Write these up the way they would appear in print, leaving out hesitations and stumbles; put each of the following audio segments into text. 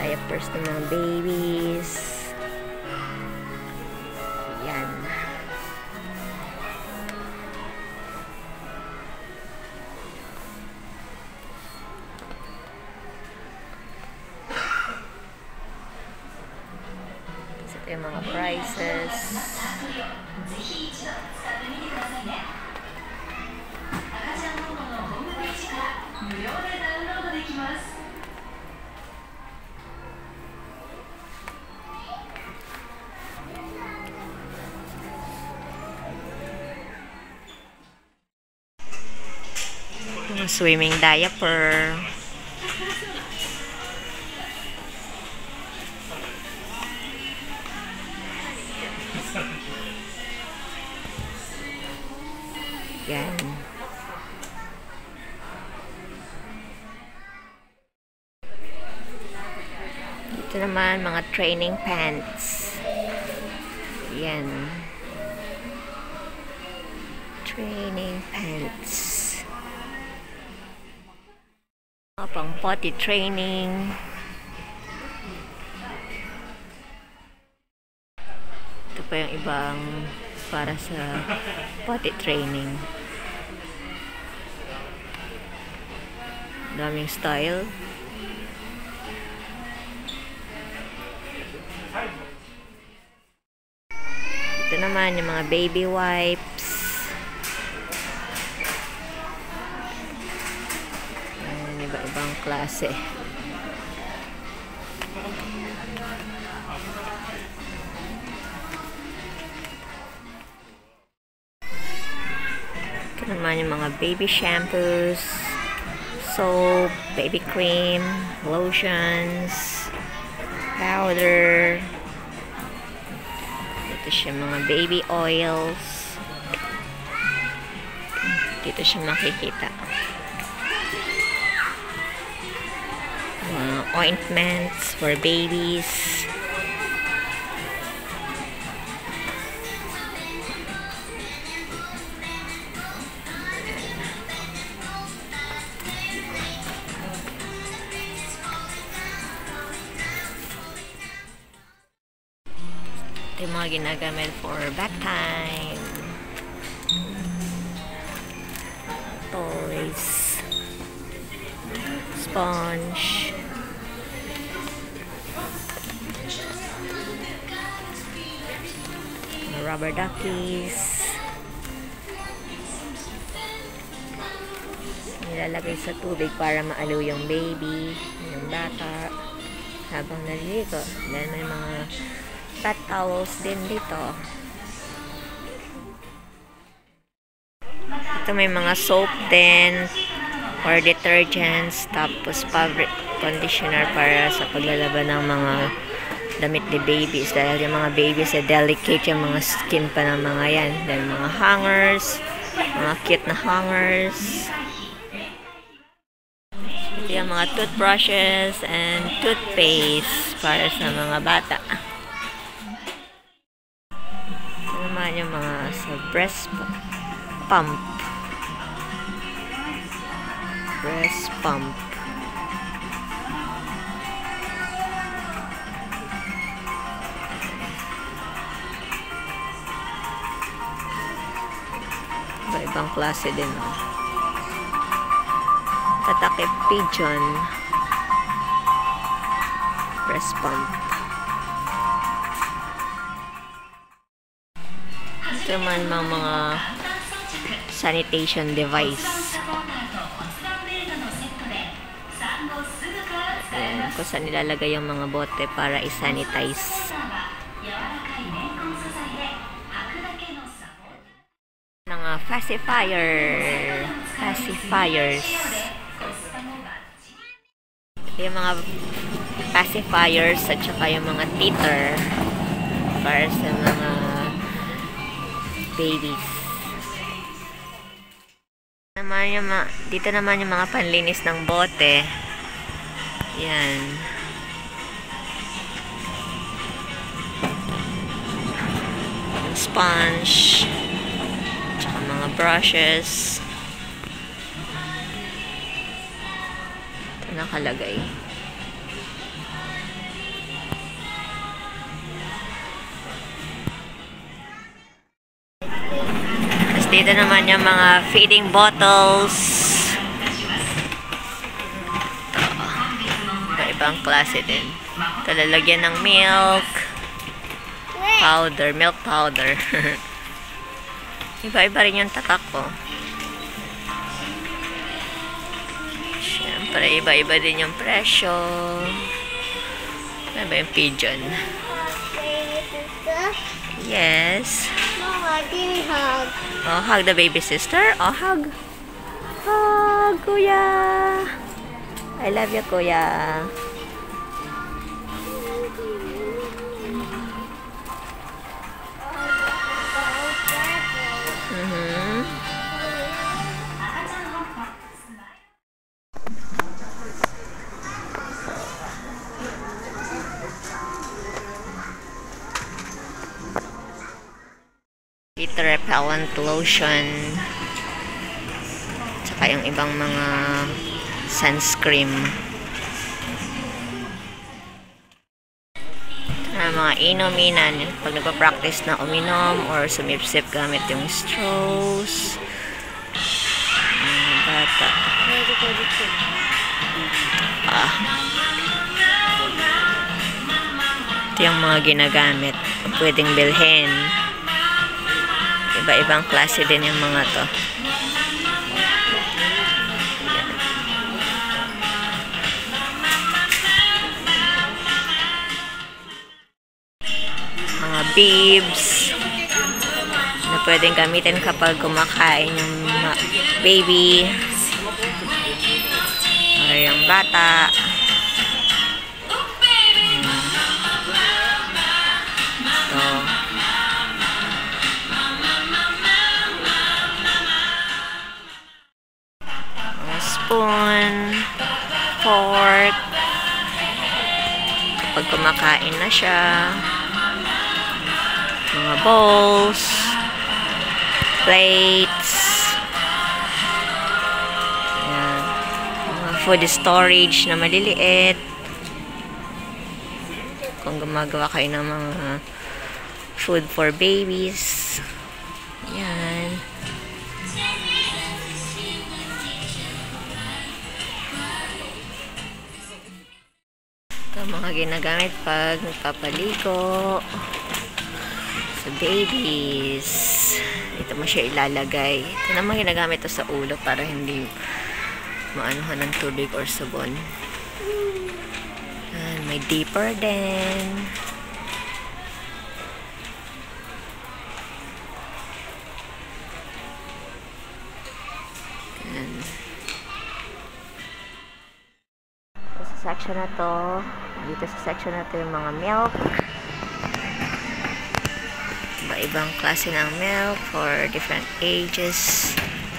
Diapers ng mga babies. Yan. Ito yung mga prices. Swimming diaper. Yan. Ito naman mga training pants. Yan. Training pants. Pang potty training. Ito pa yung ibang para sa potty training. Daming style. Ito naman yung mga baby wipes. Iba-ibang klase. Ito naman yung mga baby shampoos, soap, baby cream, lotions, powder. Ito siya mga baby oils. Dito siya makikita. Ointments for babies. Ito yung mga ginagamit for bath time. Toys. Sponge. Rubber duckies. Nilalagay sa tubig para maaliw yung baby, yung bata habang naliligo. Then may mga bath towels din dito. Ito may mga soap din or detergents, tapos fabric conditioner para sa paglalaban ng mga damit ni babies, dahil yung mga babies delicate yung mga skin pa ng mga yan. Then mga hangers, mga cute na hangers. Ito yung mga toothbrushes and toothpaste para sa mga bata. Ito naman yung mga sa breast pump. Breast pump. Ibang klase din. Tatakip pigeon. Breast pump. Ito naman mga sanitation device. Ayan, kung saan nilalagay yung mga bote para i-sanitize. Pacifiers. Yung mga pacifiers at saka yung mga teether para sa mga babies. Dito naman yung mga panlinis ng bote. Yan. Sponge. Mga brushes. Ito nakalagay. Dito naman yung mga feeding bottles. Ito, ibang klase din. Ito, lalagyan ng milk powder, milk powder. Iba-iba rin yung tatak ko. Siyempre, iba-iba din yung presyo. Ano ba yung pigeon? Yes. Mama, give me hug. Oh, hug the baby sister. Oh, hug. Hug, kuya. I love you, kuya. Heat repellent lotion. Tsaka yung ibang mga sunscreen. Mga inuminan. Pag nagpa-practice na uminom or sumipsip gamit yung straws. Bata. Ito yung mga ginagamit. Pwedeng bilhin. Iba-ibang klase din yung mga to. Mga bibs na pwedeng gamitin kapag kumakain yung baby or yung bata. Spoon, fork, kapag kumakain na siya, mga bowls, plates, ayan, mga food storage na maliliit, kung gumagawa kayo ng mga food for babies, ayan. Mga ginagamit pag nagpapaligo sa babies. Ito mo siya ilalagay. Ito naman ginagamit to sa ulo para hindi maanuhan ng tubig or sabon. And may deeper din. And sa section na to, dito sa section na to yung mga milk. Iba-ibang klase ng milk for different ages.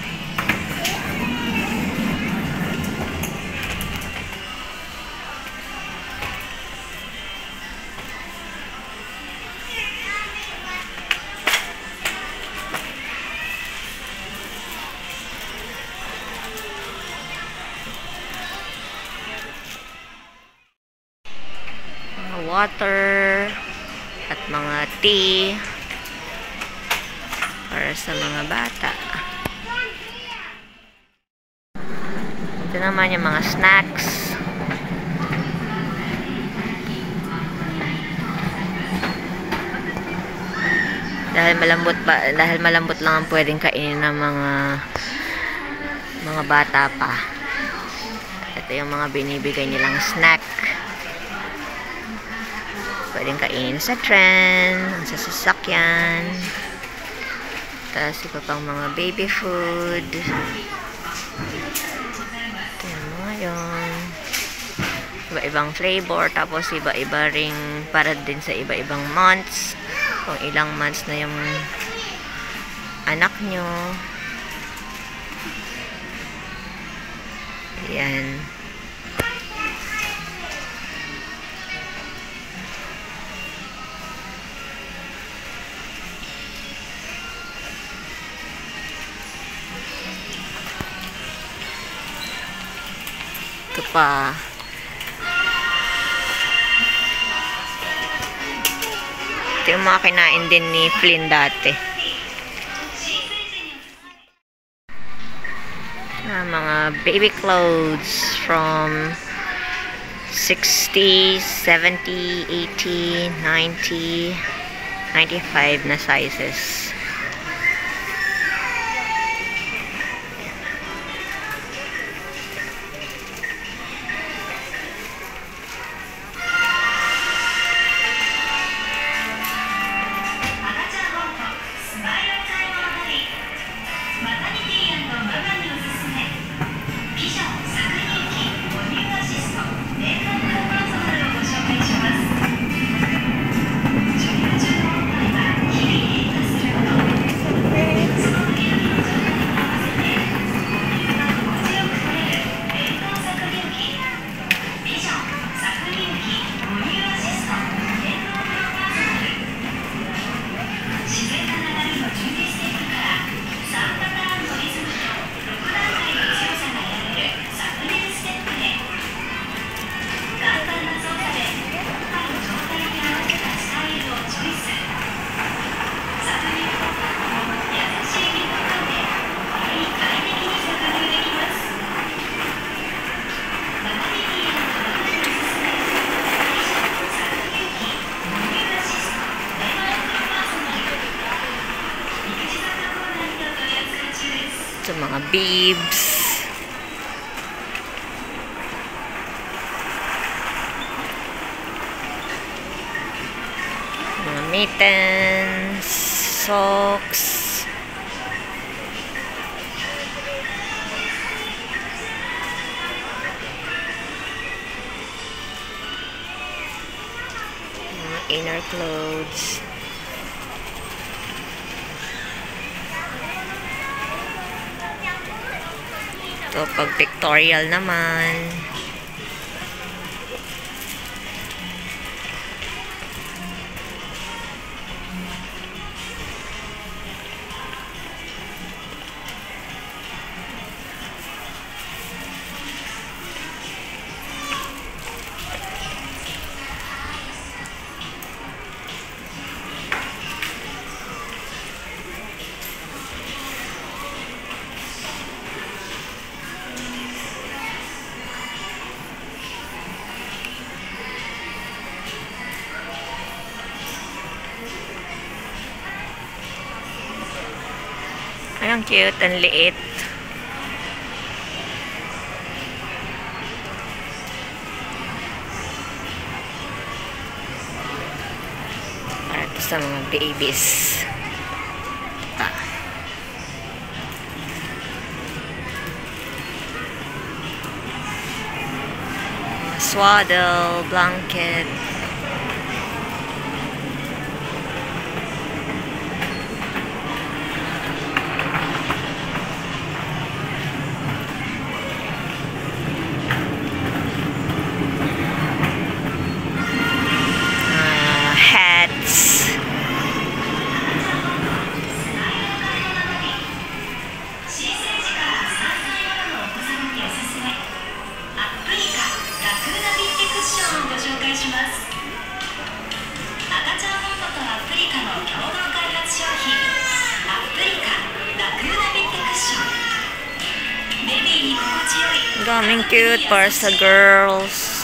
Water at mga tea para sa mga bata. Ito naman yung mga snacks. Dahil malambot lang ang pwedeng kainin ng mga bata pa. Ito yung mga binibigay nilang snack. Pwedeng kainin sa tren, sa sasakyan. Tapos iba pang mga baby food. Ito yung mga yun. Iba-ibang flavor. Tapos iba-iba ring para din sa iba-ibang months. Kung ilang months na yung anak nyo. Ayan. Ito pa. Ito yung mga kinain din ni Flynn dati. mga baby clothes from 60, 70, 80, 90, 95 na sizes. Sa mga bibs, mga mittens, socks, mga inner clothes. So, pag pictorial naman. Ay, ang cute, ang liit. Para ito sa mga babies. Swaddle, blanket. Hats. Daming cute para sa girls.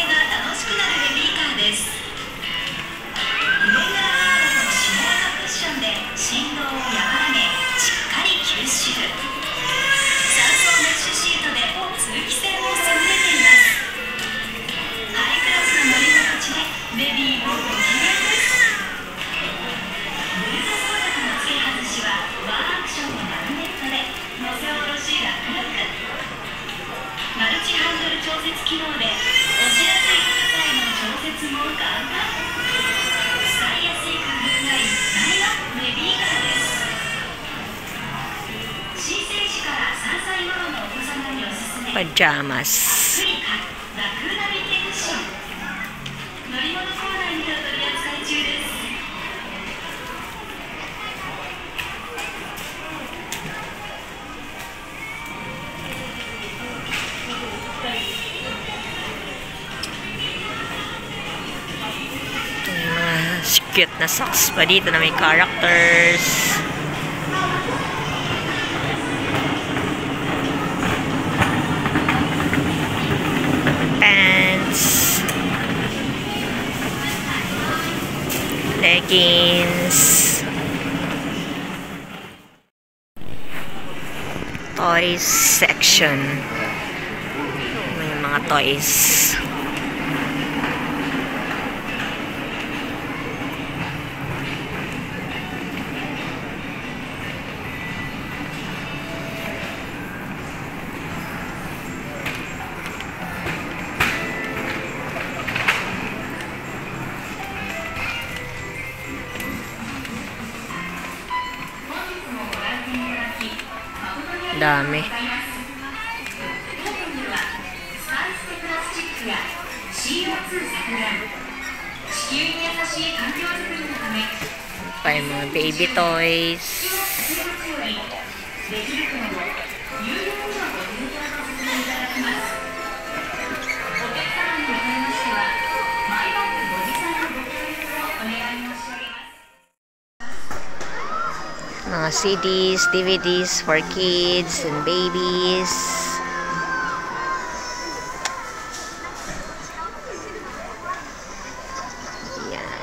Pajamas. Cute na socks pa dito na may characters. leggings, toys section. May mga toys. Dami. Pa yung mga baby toys. Mga CDs, DVDs for kids and babies. Yan.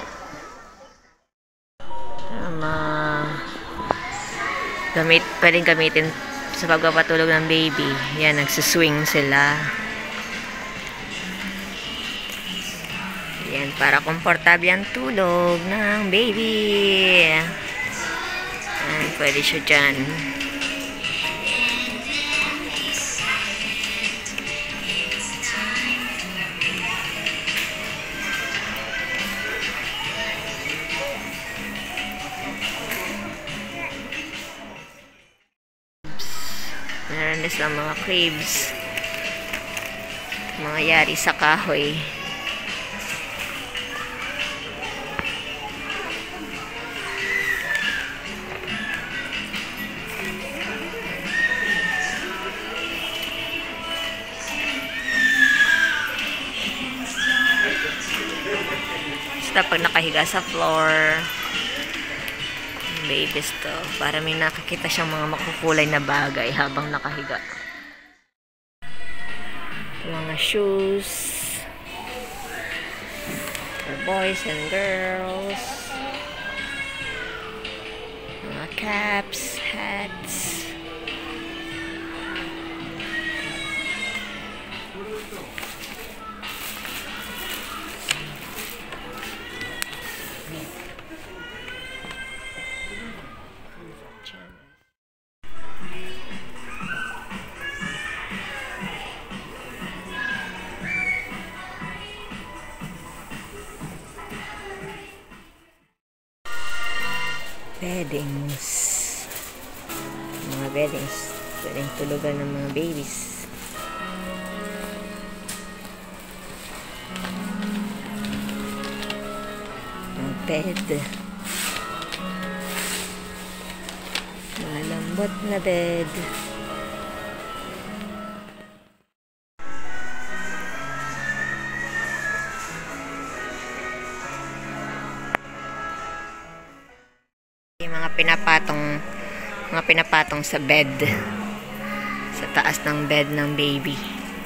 Pwedeng gamitin sa pagpapatulog ng baby. Yan, nagsuswing sila. Yan, para komportable ang tulog ng baby. Yan, pwede siya dyan. Meron din silang mga cribs. Mga yari sa kahoy. Basta pag nakahiga sa floor, babies to, para may nakakita siyang mga makukulay na bagay habang nakahiga. Mga shoes for boys and girls, mga caps, hats, beddings. Mga beddings. Pwedeng tulugan ng mga babies. Ang bed. Malambot na bed. Mga pinapatong sa bed, sa taas ng bed ng baby.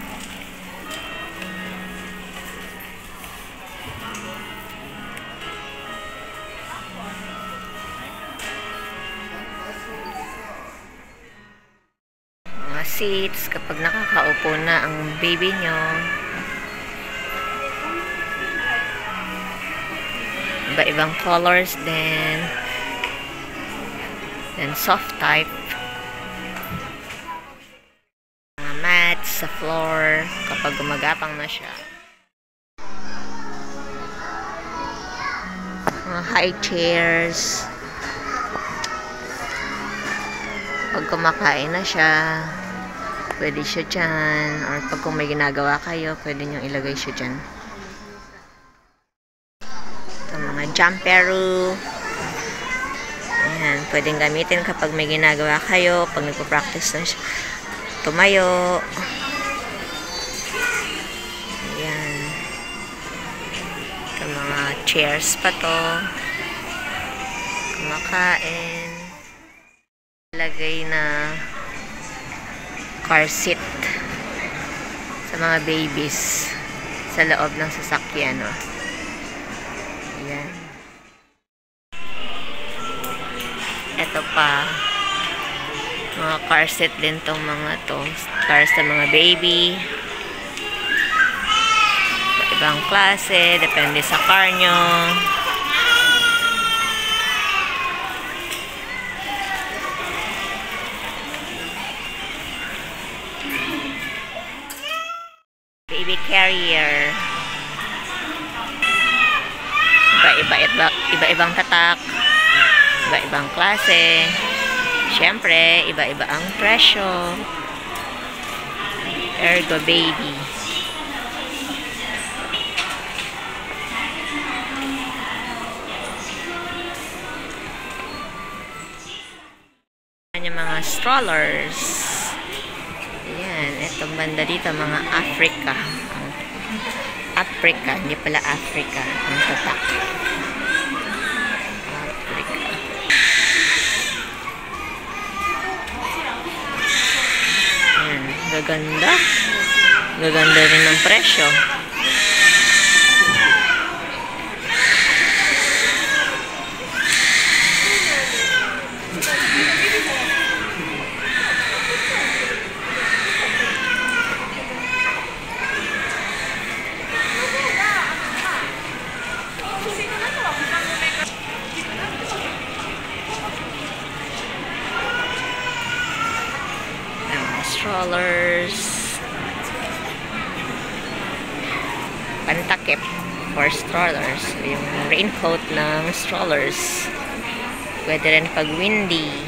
Mga seats kapag nakakaupo na ang baby nyo. Iba-ibang colors din. Then soft type. Mga mats sa floor kapag gumagapang na siya. Mga high chairs. Pag kumakain na siya, pwede siya dyan. Or pag kung may ginagawa kayo, pwede nyo ilagay siya dyan. Ito mga jumperoo. Ayan, pwedeng gamitin kapag may ginagawa kayo, pag nagpo-practice na siya tumayo. Ayan. Ito mga chairs pa to. Kumakain. Lagay na car seat sa mga babies sa loob ng sasakyan. Ayan. Ito pa. Mga car seat din tong mga to. Cars sa mga baby. Ibang klase. Depende sa car nyo. Baby carrier. Iba-ibang tatak. Iba-ibang klase. Siyempre, iba-iba ang presyo. Ergo baby. Yung mga strollers. Ayan, itong banda dito, mga Africa. Africa, hindi pala Africa. Ang tatak. Africa. Ayan, gaganda. Gaganda rin ng presyo. Strollers, pantakip for strollers, yung raincoat ng strollers, pwede rin pag windy.